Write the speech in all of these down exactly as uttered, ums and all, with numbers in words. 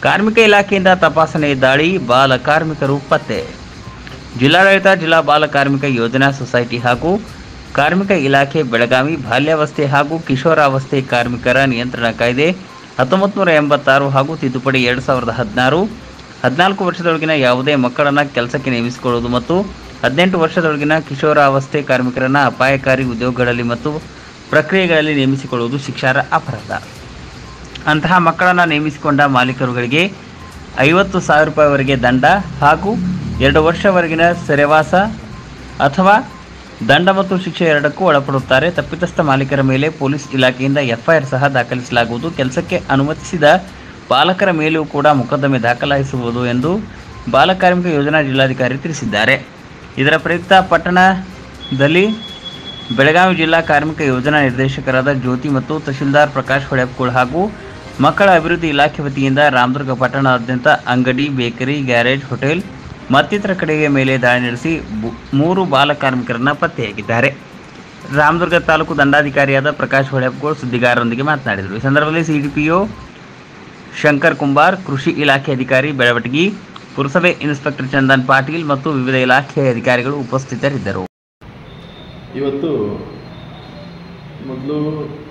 ಕಾರ್ಮಿಕ ಇಲಾಖೆಯಿಂದ ತಪಾಸಣೆ ದಾಳಿ, ಬಾಲ ಕಾರ್ಮಿಕರು ಪತ್ತೆ. ಜಿಲ್ಲಾಡಳಿತ, ಜಿಲ್ಲಾ ಬಾಲ ಕಾರ್ಮಿಕ ಯೋಜನಾ ಸೊಸೈಟಿ ಹಾಗೂ ಕಾರ್ಮಿಕ ಇಲಾಖೆ ಬೆಳಗಾವಿ ಬಾಲ್ಯಾವಸ್ಥೆ ಹಾಗೂ ಕಿಶೋರಾವಸ್ಥೆ ಕಾರ್ಮಿಕರ ನಿಯಂತ್ರಣ ಕಾಯ್ದೆ ಹತ್ತೊಂಬತ್ತು ನೂರ ಎಂಬತ್ತಾರು ಹಾಗೂ ತಿದ್ದುಪಡಿ ಎರಡು ಸಾವಿರದ ಹದಿನಾರು ಹದಿನಾಲ್ಕು ವರ್ಷದೊಳಗಿನ ಯಾವುದೇ ಮಕ್ಕಳನ್ನು ಕೆಲಸಕ್ಕೆ ನೇಮಿಸಿಕೊಳ್ಳುವುದು ಮತ್ತು ಹದಿನೆಂಟು ವರ್ಷದೊಳಗಿನ ಕಿಶೋರಾವಸ್ಥೆ ಕಾರ್ಮಿಕರನ್ನು ಅಪಾಯಕಾರಿ ಉದ್ಯೋಗಗಳಲ್ಲಿ ಮತ್ತು ಪ್ರಕ್ರಿಯೆಗಳಲ್ಲಿ ನೇಮಿಸಿಕೊಳ್ಳುವುದು ಶಿಕ್ಷಾರ್ಹ ಅಪರಾಧ. ಅಂತಹ ಮಕ್ಕಳನ್ನು ನೇಮಿಸಿಕೊಂಡ ಮಾಲೀಕರುಗಳಿಗೆ ಐವತ್ತು ಸಾವಿರ ರೂಪಾಯಿವರೆಗೆ ದಂಡ ಹಾಗೂ ಎರಡು ವರ್ಷವರೆಗಿನ ಸೆರೆವಾಸ ಅಥವಾ ದಂಡ ಮತ್ತು ಶಿಕ್ಷೆ ಎರಡಕ್ಕೂ ಒಳಪಡುತ್ತಾರೆ. ತಪ್ಪಿತಸ್ಥ ಮಾಲೀಕರ ಮೇಲೆ ಪೊಲೀಸ್ ಇಲಾಖೆಯಿಂದ ಎಫ್ಐಆರ್ ಸಹ ದಾಖಲಿಸಲಾಗುವುದು. ಕೆಲಸಕ್ಕೆ ಅನುಮತಿಸಿದ ಪಾಲಕರ ಮೇಲೂ ಕೂಡ ಮೊಕದ್ದಮೆ ದಾಖಲಿಸುವುದು ಎಂದು ಬಾಲಕಾರ್ಮಿಕ ಯೋಜನಾ ಜಿಲ್ಲಾಧಿಕಾರಿ ತಿಳಿಸಿದ್ದಾರೆ. ಇದರ ಪ್ರಯುಕ್ತ ಪಟ್ಟಣದಲ್ಲಿ ಬೆಳಗಾವಿ ಜಿಲ್ಲಾ ಕಾರ್ಮಿಕ ಯೋಜನಾ ನಿರ್ದೇಶಕರಾದ ಜ್ಯೋತಿ ಮತ್ತು ತಹಶೀಲ್ದಾರ್ ಪ್ರಕಾಶ್ ಹೊಳೆಪ್ಕೋಳ್ ಹಾಗೂ ಮಕ್ಕಳ ಅಭಿವೃದ್ಧಿ ಇಲಾಖೆ ವತಿಯಿಂದ ರಾಮದುರ್ಗ ಪಟ್ಟಣದಾದ್ಯಂತ ಅಂಗಡಿ, ಬೇಕರಿ, ಗ್ಯಾರೇಜ್, ಹೋಟೆಲ್ ಮತ್ತಿತರ ಕಡೆಯ ಮೇಲೆ ದಾಳಿ ನಡೆಸಿ ಮೂರು ಬಾಲ ಕಾರ್ಮಿಕರನ್ನು ಪತ್ತೆಯಾಗಿದ್ದಾರೆ. ರಾಮದುರ್ಗ ತಾಲೂಕು ದಂಡಾಧಿಕಾರಿಯಾದ ಪ್ರಕಾಶ್ ಹೊಳೆಪ್ಕೋಳ್ ಸುದ್ದಿಗಾರರೊಂದಿಗೆ ಮಾತನಾಡಿದರು. ಈ ಸಂದರ್ಭದಲ್ಲಿ ಸಿಡಿಪಿಒ ಶಂಕರ್ ಕುಂಬಾರ್, ಕೃಷಿ ಇಲಾಖೆ ಅಧಿಕಾರಿ ಬೆಳವಟಗಿ, ಪುರಸಭೆ ಇನ್ಸ್ಪೆಕ್ಟರ್ ಚಂದನ್ ಪಾಟೀಲ್ ಮತ್ತು ವಿವಿಧ ಇಲಾಖೆಯ ಅಧಿಕಾರಿಗಳು ಉಪಸ್ಥಿತರಿದ್ದರು. ಇವತ್ತು ಮೊದಲು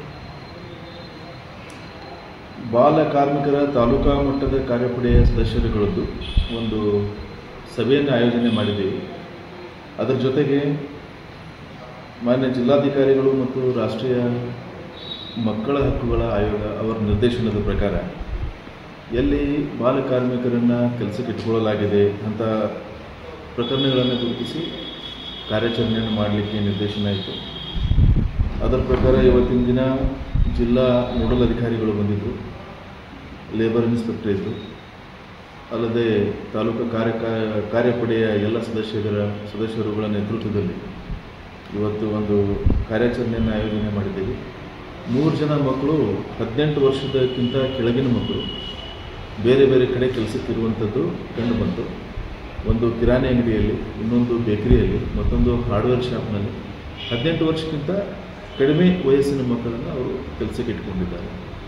ಬಾಲ ಕಾರ್ಮಿಕರ ತಾಲೂಕಾ ಮಟ್ಟದ ಕಾರ್ಯಪಡೆಯ ಸದಸ್ಯರುಗಳದ್ದು ಒಂದು ಸಭೆಯನ್ನು ಆಯೋಜನೆ ಮಾಡಿದ್ದೀವಿ. ಅದರ ಜೊತೆಗೆ ಮಾನ್ಯ ಜಿಲ್ಲಾಧಿಕಾರಿಗಳು ಮತ್ತು ರಾಷ್ಟ್ರೀಯ ಮಕ್ಕಳ ಹಕ್ಕುಗಳ ಆಯೋಗ ಅವರ ನಿರ್ದೇಶನದ ಪ್ರಕಾರ ಎಲ್ಲಿ ಬಾಲ ಕಾರ್ಮಿಕರನ್ನು ಕೆಲಸಕ್ಕೆ ಇಟ್ಕೊಳ್ಳಲಾಗಿದೆ ಅಂಥ ಪ್ರಕರಣಗಳನ್ನು ಗುರುತಿಸಿ ಕಾರ್ಯಾಚರಣೆಯನ್ನು ಮಾಡಲಿಕ್ಕೆ ನಿರ್ದೇಶನ ಆಯಿತು. ಅದರ ಪ್ರಕಾರ ಇವತ್ತಿನ ದಿನ ಜಿಲ್ಲಾ ನೋಡಲ್ ಅಧಿಕಾರಿಗಳು ಬಂದಿದ್ದರು, ಲೇಬರ್ ಇನ್ಸ್ಪೆಕ್ಟರ್ ಇದ್ದರು, ಅಲ್ಲದೆ ತಾಲೂಕು ಕಾರ್ಯ ಕಾರ್ಯಪಡೆಯ ಎಲ್ಲ ಸದಸ್ಯರ ಸದಸ್ಯರುಗಳ ನೇತೃತ್ವದಲ್ಲಿ ಇವತ್ತು ಒಂದು ಕಾರ್ಯಾಚರಣೆಯನ್ನು ಆಯೋಜನೆ ಮಾಡಿದ್ದೇವೆ. ಮೂರು ಜನ ಮಕ್ಕಳು ಹದಿನೆಂಟು ವರ್ಷದಕ್ಕಿಂತ ಕೆಳಗಿನ ಮಕ್ಕಳು ಬೇರೆ ಬೇರೆ ಕಡೆ ಕೆಲಸಕ್ಕಿರುವಂಥದ್ದು ಕಂಡು ಬಂತು. ಒಂದು ಕಿರಾಣಿ ಅಂಗಡಿಯಲ್ಲಿ, ಇನ್ನೊಂದು ಬೇಕರಿಯಲ್ಲಿ, ಮತ್ತೊಂದು ಹಾರ್ಡ್ವೇರ್ ಶಾಪ್ನಲ್ಲಿ ಹದಿನೆಂಟು ವರ್ಷಕ್ಕಿಂತ ಕಡಿಮೆ ವಯಸ್ಸಿನ ಮಕ್ಕಳನ್ನು ಅವರು ಕೆಲಸಕ್ಕೆ ಇಟ್ಕೊಂಡಿದ್ದಾರೆ.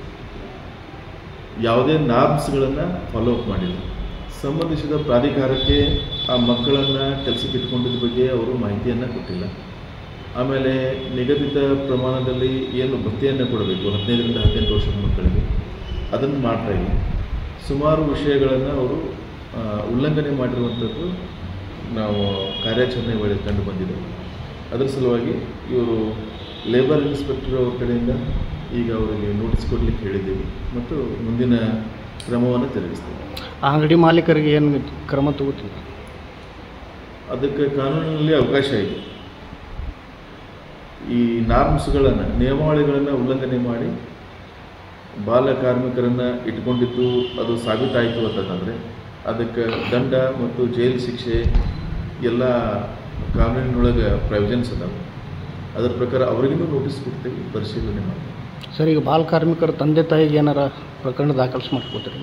ಯಾವುದೇ ನಾರ್ಮ್ಸ್ಗಳನ್ನು ಫಾಲೋ ಅಪ್ ಮಾಡಿಲ್ಲ. ಸಂಬಂಧಿಸಿದ ಪ್ರಾಧಿಕಾರಕ್ಕೆ ಆ ಮಕ್ಕಳನ್ನು ಕೆಲಸಕ್ಕೆ ಇಟ್ಕೊಂಡಿದ್ದ ಬಗ್ಗೆ ಅವರು ಮಾಹಿತಿಯನ್ನು ಕೊಟ್ಟಿಲ್ಲ. ಆಮೇಲೆ ನಿಗದಿತ ಪ್ರಮಾಣದಲ್ಲಿ ಏನು ಭತ್ಯೆಯನ್ನು ಕೊಡಬೇಕು ಹದಿನೈದರಿಂದ ಹದಿನೆಂಟು ವರ್ಷದ ಮಕ್ಕಳಿಗೆ, ಅದನ್ನು ಮಾಡ್ತಾ ಇಲ್ಲ. ಸುಮಾರು ವಿಷಯಗಳನ್ನು ಅವರು ಉಲ್ಲಂಘನೆ ಮಾಡಿರುವಂಥದ್ದು ನಾವು ಕಾರ್ಯಾಚರಣೆ ವೇಳೆ ಕಂಡು ಬಂದಿದೆ. ಅದರ ಸಲುವಾಗಿ ಇವರು ಲೇಬರ್ ಇನ್ಸ್ಪೆಕ್ಟರ್ ಅವ್ರ ಕಡೆಯಿಂದ ಈಗ ಅವರಿಗೆ ನೋಟಿಸ್ ಕೊಡಲಿಕ್ಕೆ ಹೇಳಿದ್ದೀವಿ ಮತ್ತು ಮುಂದಿನ ಕ್ರಮವನ್ನು ಜರುಗಿಸ್ತೀವಿ. ಅಂಗಡಿ ಮಾಲೀಕರಿಗೆ ಏನು ಕ್ರಮ ತಗೋತೀವಿ? ಅದಕ್ಕೆ ಕಾನೂನಿನಲ್ಲಿ ಅವಕಾಶ ಇದೆ. ಈ ನಾರ್ಮ್ಸ್ಗಳನ್ನು, ನಿಯಮಾವಳಿಗಳನ್ನು ಉಲ್ಲಂಘನೆ ಮಾಡಿ ಬಾಲ ಕಾರ್ಮಿಕರನ್ನು ಇಟ್ಕೊಂಡಿದ್ದು ಅದು ಸಾಬೀತಾಯಿತು ಅಂತಂದರೆ ಅದಕ್ಕೆ ದಂಡ ಮತ್ತು ಜೈಲು ಶಿಕ್ಷೆ ಎಲ್ಲ ಕಾನೂನಿನೊಳಗೆ ಪ್ರಾವಿಷನ್ಸ್ ಅದಾವೆ. ಅದರ ಪ್ರಕಾರ ಅವರಿಗೂ ನೋಟಿಸ್ ಕೊಡ್ತೀವಿ, ಪರಿಶೀಲನೆ ಮಾಡಿ. ಸರ್, ಈಗ ಬಾಲ ಕಾರ್ಮಿಕರ ತಂದೆ ತಾಯಿಗೆ ಏನಾರ ಪ್ರಕರಣ ದಾಖಲಿಸಿ ಮಾಡ್ಕೋತೀರಿ?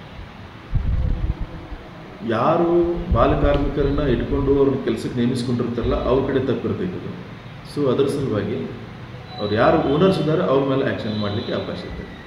ಯಾರು ಬಾಲ ಕಾರ್ಮಿಕರನ್ನು ಇಟ್ಕೊಂಡು ಅವ್ರನ್ನ ಕೆಲಸಕ್ಕೆ ನೇಮಿಸ್ಕೊಂಡಿರ್ತಾರಲ್ಲ ಅವ್ರ ಕಡೆ ತಪ್ಪಿರ್ತೈತೆ. ಸೊ ಅದರ ಸಲುವಾಗಿ ಅವ್ರು ಯಾರು ಓನರ್ಸ್ ಇದ್ದಾರೆ ಅವ್ರ ಮೇಲೆ ಆ್ಯಕ್ಷನ್ ಮಾಡಲಿಕ್ಕೆ ಅವಕಾಶ ಇರ್ತೈತೆ.